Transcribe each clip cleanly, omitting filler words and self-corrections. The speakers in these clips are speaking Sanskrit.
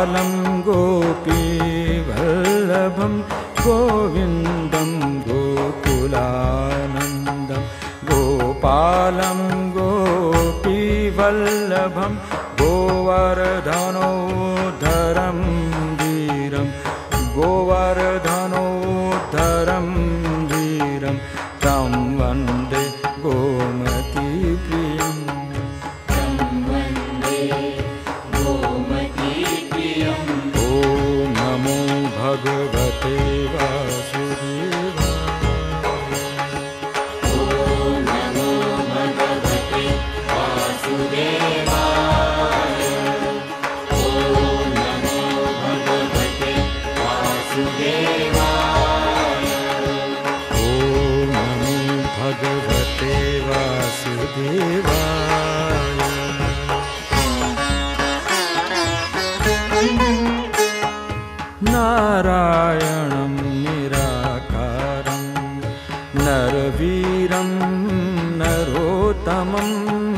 गोपालं गोपीवल्लभं गोविन्दं गोकुलानन्दं गोपालं गोपीवल्लभं गोवर्धनोद्धरं वीरं गोवर्धनोद्धरं वीरं तं वन्दे गोमतीप्रियम् ॐ नमो भगवते वासुदेवाय। नारायणं निराकारं नरवीरं नरोत्तमं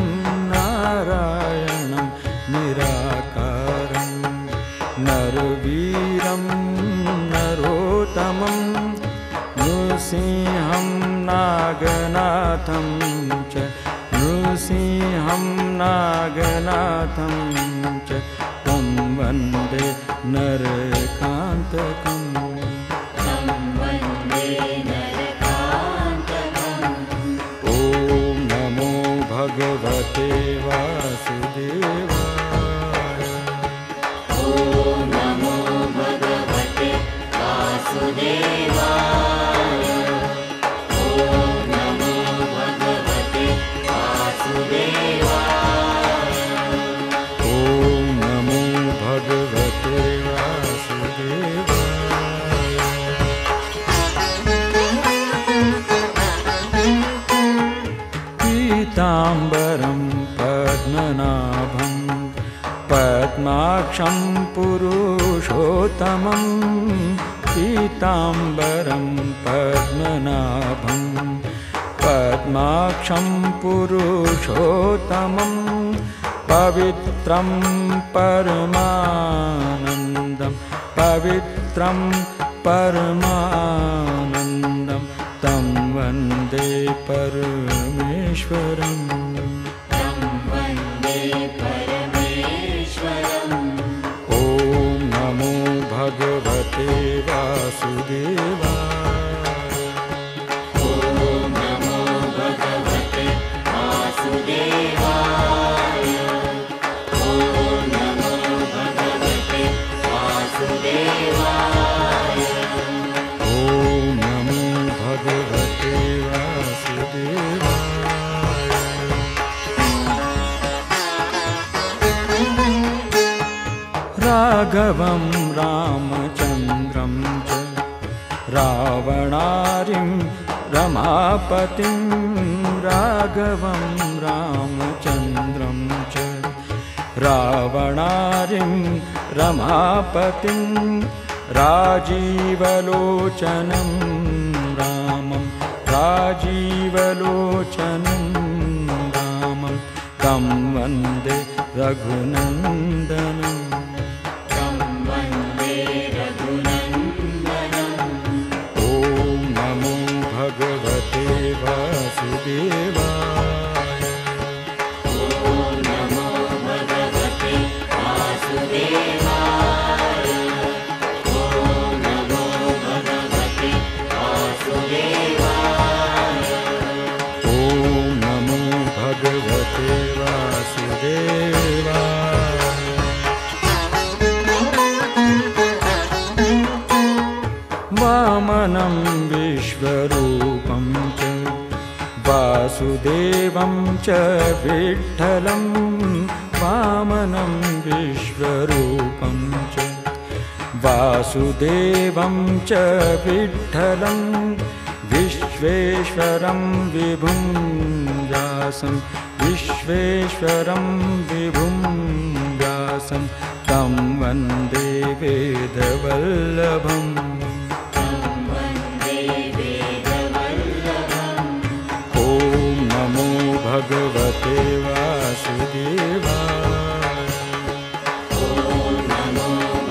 नारायणं निराकारं नरवीरं नरोत्तमं नृसिंहं नागनाथं च नृसिंहं नागनाथं च तं वन्दे नरकान्तकम् ॐ नमो भगवते वासुदेवाय। ॐ नमो भगवते वासुदेवाय। ॐ नमो भगवते वासुदेवाय। ॐ नमो भगवते वासुदेवाय। पीताम्बरं पद्मनाभं पद्माक्षं पुरुषोत्तमं पीताम्बरं पद्मनाभं पद्माक्षं पुरुषोत्तमं पवित्रं परमानन्दं पवित्रं परमानन्दं तं वन्दे परमेश्वरम् ॐ नमो भगवते वासुदेवाय। ॐ नमो भगवते वासुदेवाय। ॐ नमो भगवते वासुदेवाय। ॐ नमो भगवते वासुदेवाय। राघवं रामचन्द्रं च रावणारिं रमापतिं राघवं रामचन्द्रं च रावणारिं रमापतिं राजीवलोचनं रामं राजीवलोचनं रामं तं वन्दे रघुनन्दनम् भगवते वासुदेवाय। ॐ नमो भगवते वासुदेवाय। ॐ नमो भगवते वासुदेवाय। ॐ नमो भगवते वासुदेवाय। वामनं विश्वरूपं च वासुदेवं च विठ्ठलं वामनं विश्वरूपं च वासुदेवं च विठ्ठलं विश्वेश्वरं विभुं व्यासं विश्वेश्वरं विभुं व्यासं तं वन्दे वेदवल्लभम् भगवते वासुदेवाय। ॐ नमो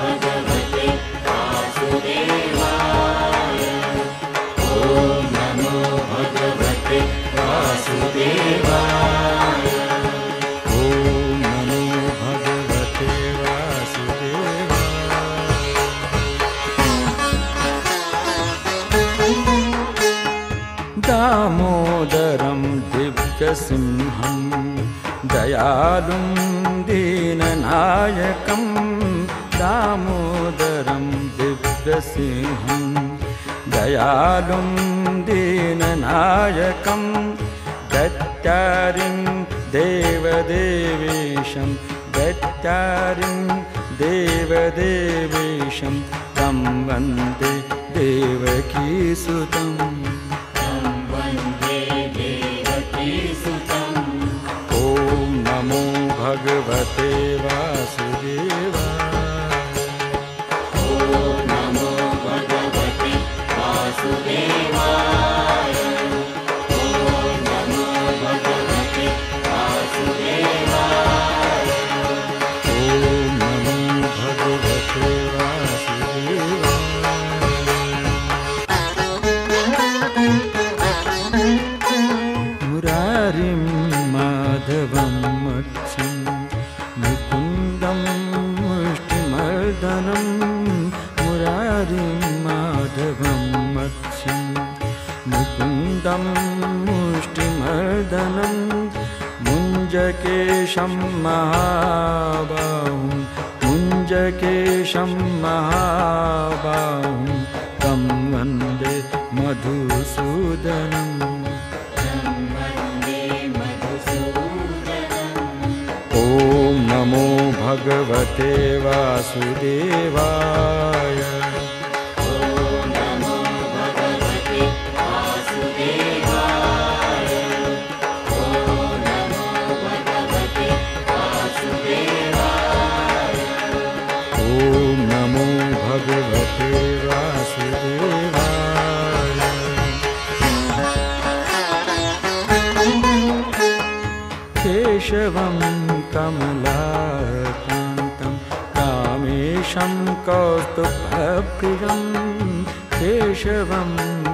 वासुदेवाय ॐ नमो भगवते वासुदेवाय। दामोदरं दिव्यसिंहं दयालुं दीननायकं दामोदरं दिव्यसिंहं दयालुं दीननायकं दैत्यारिं देवदेवेशं दैत्यारिं देवदेवेशं तं वन्दे देवकीसुतं ॐ नमो भगवते वासुदेवाय ॐ नमो भगवते वासुदेवाय ॐ नमो भगवते वासुदेवाय ॐ नमो भगवते वासुदेवाय। मुरारिं माधवं मत्स्यं मुकुन्दं मुष्टिमर्दनं मुरारिं माधवं मत्स्यं मुकुन्दं मुष्टिमर्दनं मुञ्जकेशं महाबाहुं मुञ्जकेशं महाबाहुं तं वन्दे मधुसूदनम् ॐ नमो भगवते वासुदेवाय ॐ नमो भगवते वासुदेवाय ॐ नमो भगवते वासुदेवाय ॐ नमो भगवते वासुदेवाय। केशवं कमलाकान्तं कामेशं कौस्तुभप्रियं केशवं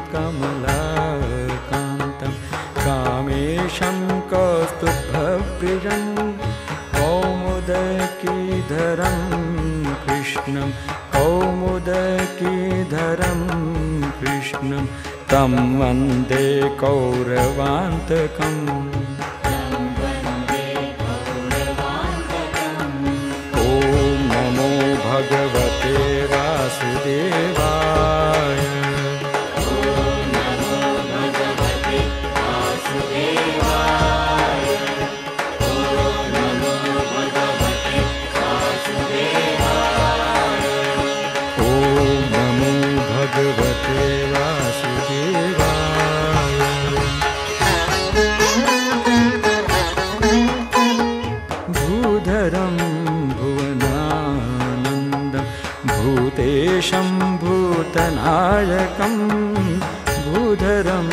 कमलाकान्तं कामेशं कौस्तुभप्रियं कौमुदकीधरं कृष्णं कौमुदकीधरं कृष्णं तं वन्दे कौरवान्तकम् भगवते वासुदेवाय ॐ नमो भगवते वासुदेवाय ॐ नमो भगवते वासुदेवाय ॐ नमो भगवते वासुदेवाय। भूधरं भूतेशं भूतनायकं भूधरं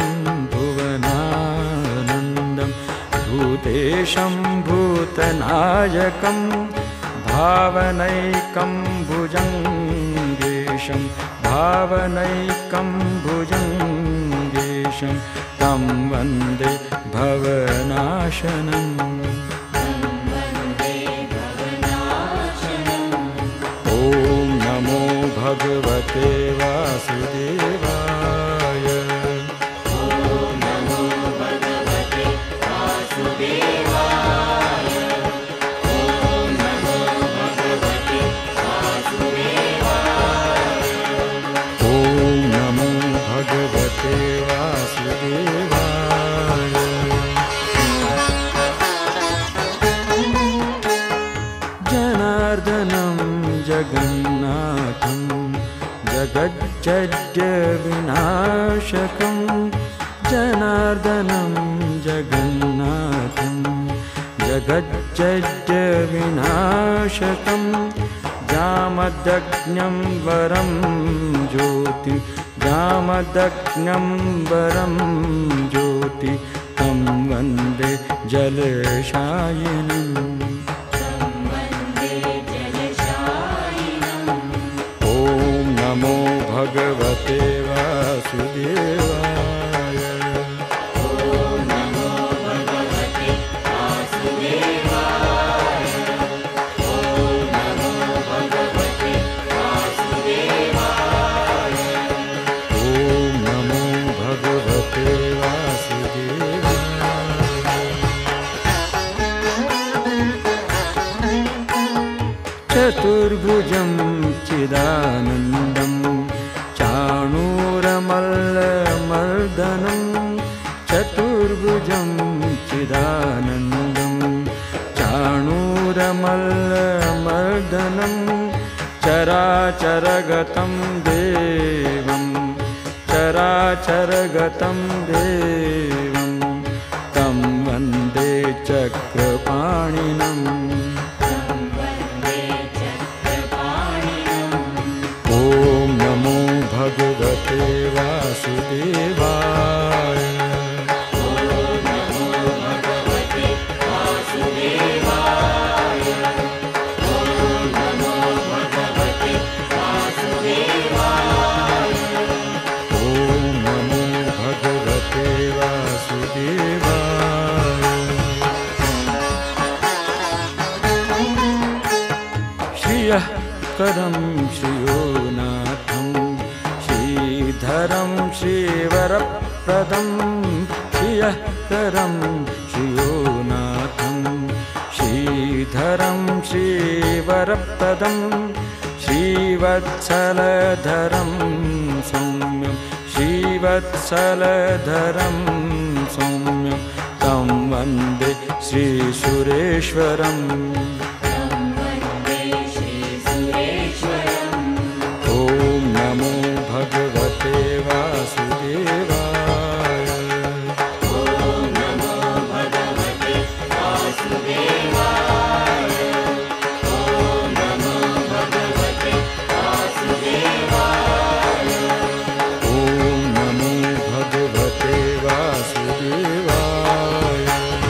भुवनानन्दं भूतेशं भूतनायकं भावनैकं भुजङ्गेशं भावनैकं भुजङ्गेशं तं वन्दे भवनाशनम् भगवते वासुदेवाय ॐ नमो भगवते वासुदेवाय ॐ नमो भगवते वासुदेवाय ॐ नमो भगवते वासुदेवाय। जनार्दनं जगन्नाथं जगज्जड्यविनाशकं जनार्दनं जगन्नाथं जगज्जड्यविनाशकं जामदग्न्यं वरं ज्योति जामदग्न्यं वरं ज्योति तं वन्दे जलशायिनम् नमो भगवते वासुदेवाय ॐ नमो चतुर्भुजं चिदानन्दं चाणूरमल्लमर्दनं चतुर्भुजं चिदानन्दं चाणूरमल्लमर्दनं चराचरगतं देवं चराचरगतं देवं तं वन्दे चक्रपाणिनम् भगवते वासुदेवाय नमो भगवते वासुदेवाय नमो भगवते वासुदेवाय नमो भगवते वासुदेवाय श्रियः करं श्रियोनाथं श्रीधरं श्रीवरप्रदं श्रियःकरं श्रियोनाथं श्रीधरं श्रीवरप्रदं श्रीवत्सलधरं सौम्यं श्रीवत्सलधरं सौम्यं तं वन्दे श्रीसुरेश्वरम् भगवते वासुदेवाय नमो भगवते वासुदेवाय नमो भगवते वासुदेवाय नमो भगवते वासुदेवाय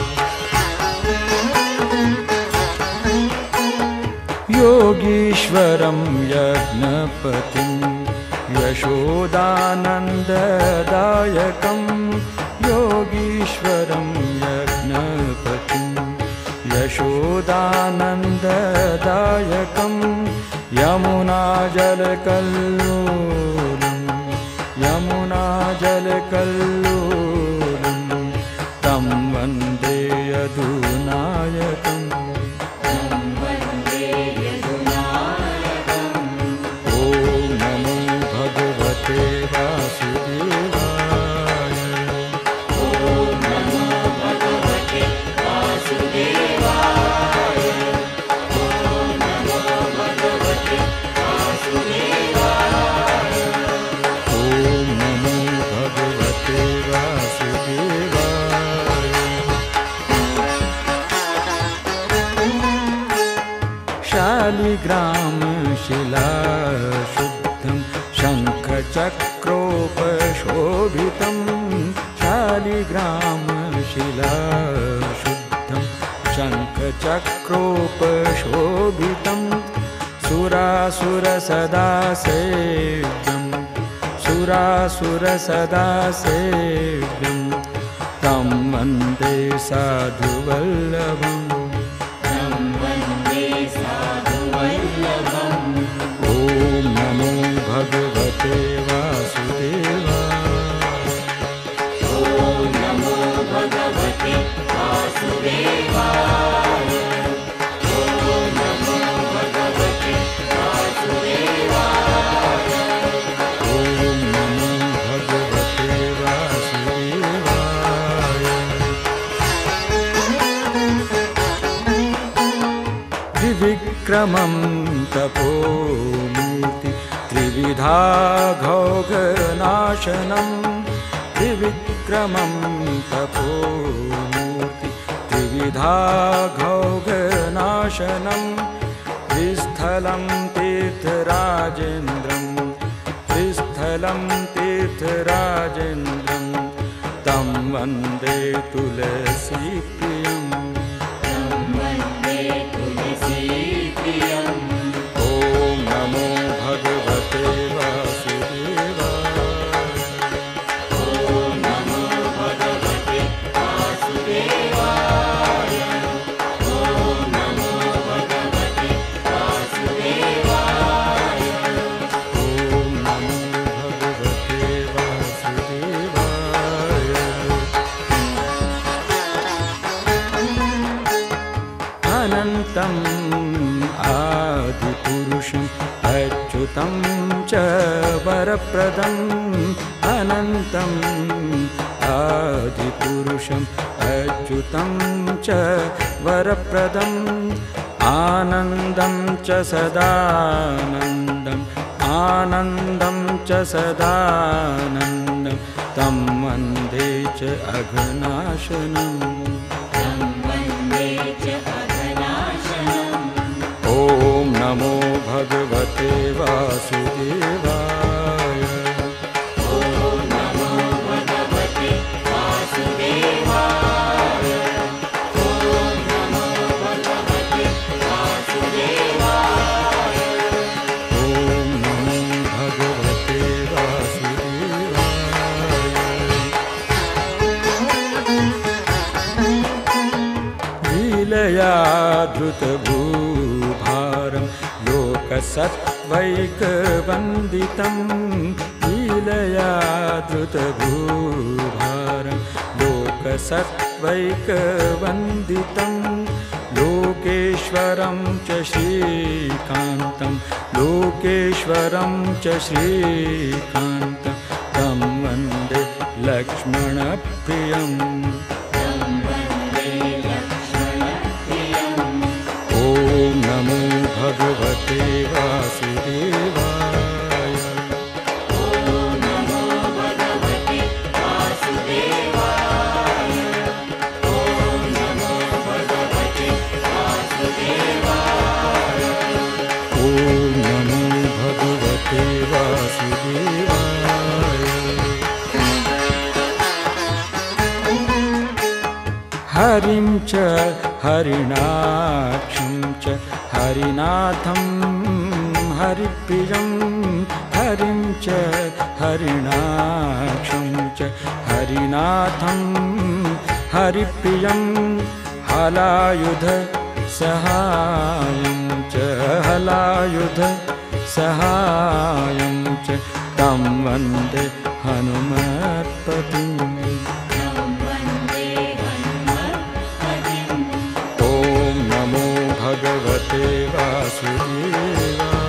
योगीश्वरं यज्ञपतिं यशोदानन्ददायकं योगीश्वरं यज्ञपतिं यशोदानन्ददायकं यमुनाजलकल्लोलं तं वन्दे यदुनायकम् वासुदेवाय नमो भगवते वासुदेवाय नमो भगवते वासुदेवाय नमो भगवते वासुदेवाय शालिग्राम शिलाशुद्धं शङ्खचक्रोपशोभितं शालिग्रामशिलाशुद्धं शङ्खचक्रोपशोभितं सुरासुरसदासेव्यं तं वन्दे साधुवल्लभम् नमो भगवते वासुदेवाय नमो भगवते वासुदेवाय नमो भगवते वासुदेवाय नमो भगवते वासुदेवाय त्रिविक्रमं तपोमूर्ति त्रिविधाघौघनाशनं त्रिविक्रमं तपोमूर्ति त्रिविधाघौघनाशनं त्रिस्थलं तीर्थराजेन्द्रं तं वन्दे तुलसीप्रियम् नमो भगवते वासुदेवाय नमो भगवते वासुदेवाय नमो भगवते वासुदेवाय नमो भगवते वासुदेवाय अनन्तम् आदि अच्युतं च वरप्रदम् अनन्तम् आदिपुरुषम् अच्युतं च वरप्रदम् आनन्दं च सदानन्दम् आनन्दं च सदानन्दं तं वन्दे च अघनाशनम् ॐ नमो भगवते वासुदेवाय लीलया धृतभूभारं लोकसत्त्वैकवन्दितं लीलया धृतभूभारं लोकसत्त्वैकवन्दितं लोकेश्वरं च श्रीकान्तं लोकेश्वरं च श्रीकान्तं तं वन्दे लक्ष्मणप्रियम् नमो भगवते वासुदेवाय नमो भगवते वासुदेवाय नमो भगवते वासुदेवाय नमो भगवते वासुदेवाय हरिं च हरिणाक्षं च हरिनाथं हरिप्रियं हरिं च हरिणाक्षं च हरिनाथं हरिप्रियं हलायुध सहायं च हलायुध सहायं च तं वन्दे हनुमत्पतिम् भगवते वासुदेवाय